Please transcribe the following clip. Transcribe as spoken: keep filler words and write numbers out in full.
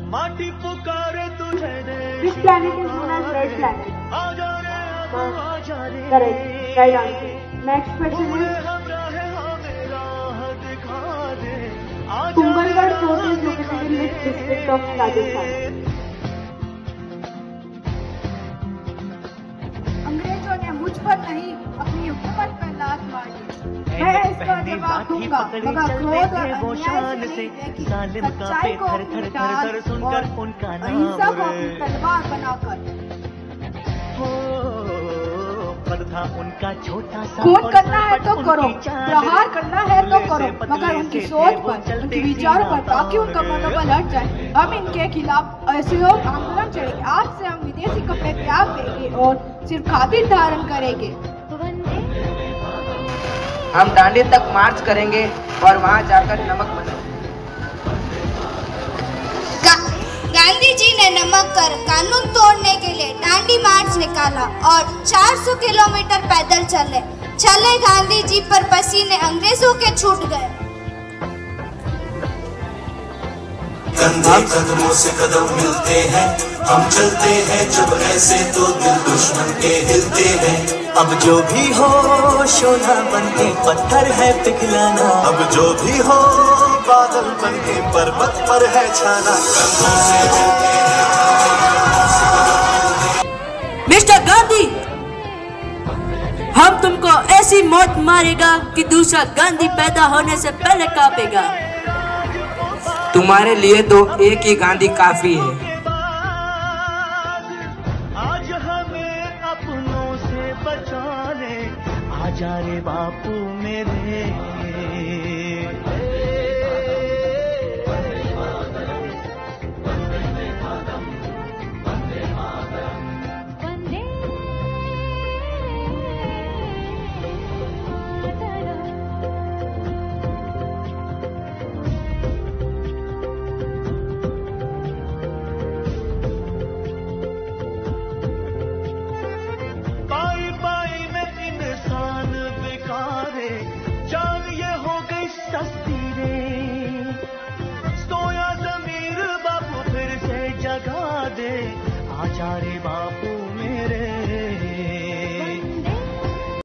माटी पुकारे तुझे Which planet is known as red planet? Correct. Right answer. Next question is Kungalgarh Fort is located in which district of Rajasthan? अंग्रेजों ने मुझ पर नहीं अपनी हुकूमत पर लात मारी। मैं इसका जवाब दूंगा मगर क्रोध और अन्याय से नहीं, सच्चाई को अपनी ढाल और अहिंसा को अपनी तलवार बनाकर। था उनका छोटा सा खून करना है तो करो, प्रहार करना है तो करो, मगर उनकी सोच पर, उनके विचारों पर, ताकि उनका मनोबल हट जाए। हम इनके खिलाफ असहयोग आंदोलन चलेंगे। आज से हम विदेशी कपड़े त्याग देंगे और सिर्फ खादी धारण करेंगे। हम दांडी तक मार्च करेंगे और वहां जाकर नमक बनाएंगे। गांधी जी ने नमक कर कानून तोड़ने के लिए दांडी मार्च निकाला और चार सौ किलोमीटर पैदल चले चले गांधी जी पर पसीने अंग्रेजों के छूट गए। कंधे कदमों से कदम मिलते हैं, हम चलते हैं जब ऐसे तो दिल दुश्मन के हिलते हैं। अब जो भी हो सोना बनके पत्थर है पिघलाना, अब जो भी हो बादल बनके पर्वत पर है छाना। कंधों से मिलते हैं। मिस्टर गांधी, हम तुमको ऐसी मौत मारेगा कि दूसरा गांधी पैदा होने से पहले कांपेगा। तुम्हारे लिए तो एक ही गांधी काफी है। आज हमें अपनों से बचा ले, आजा रे बापू मेरे। सस्ती रे सोया ज़मीर बापू फिर से जगा दे, आजा रे बापू।